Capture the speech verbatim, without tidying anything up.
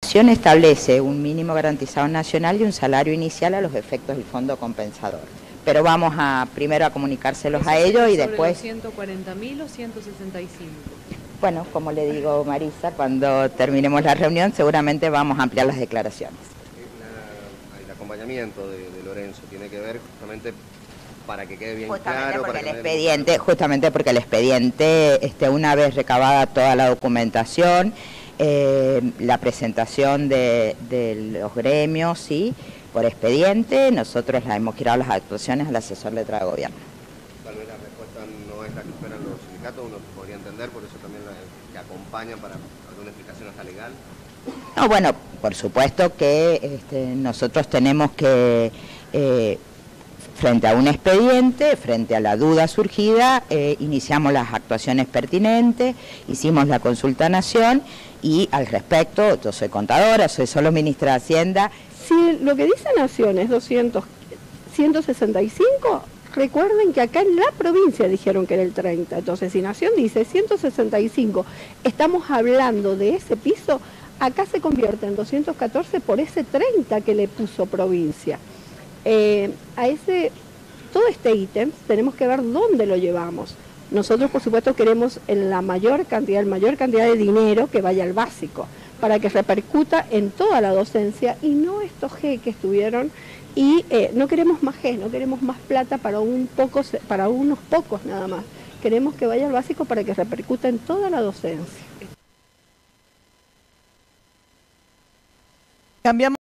Establece un mínimo garantizado nacional y un salario inicial a los efectos del fondo compensador. Pero vamos a primero a comunicárselos a ellos y después... ¿ciento cuarenta mil o ciento sesenta y cinco? Bueno, como le digo, Marisa, cuando terminemos la reunión seguramente vamos a ampliar las declaraciones. La, el acompañamiento de, de Lorenzo tiene que ver justamente para que quede bien justamente claro... Porque para el que expediente, no... Justamente porque el expediente, este, una vez recabada toda la documentación, eh, la presentación de, de los gremios, ¿sí?, por expediente, nosotros la hemos girado las actuaciones al asesor letra de gobierno. Tal vez la respuesta no es la que esperan los sindicatos, uno podría entender, por eso también la, que acompañan para alguna explicación hasta legal. No, bueno, por supuesto que este, nosotros tenemos que, eh, frente a un expediente, frente a la duda surgida, eh, iniciamos las actuaciones pertinentes, hicimos la consulta a Nación y al respecto, yo soy contadora, soy solo ministra de Hacienda. Si lo que dice Nación es doscientos, ciento sesenta y cinco, recuerden que acá en la provincia dijeron que era el treinta, entonces si Nación dice ciento sesenta y cinco, estamos hablando de ese piso, acá se convierte en doscientos catorce por ese treinta que le puso provincia. Eh, a ese, todo este ítem tenemos que ver dónde lo llevamos. Nosotros, por supuesto, queremos en la mayor cantidad, la mayor cantidad de dinero que vaya al básico, para que repercuta en toda la docencia y no estos G que estuvieron, y eh, no queremos más G, no queremos más plata para, un poco, para unos pocos nada más. Queremos que vaya al básico para que repercuta en toda la docencia. Cambiamos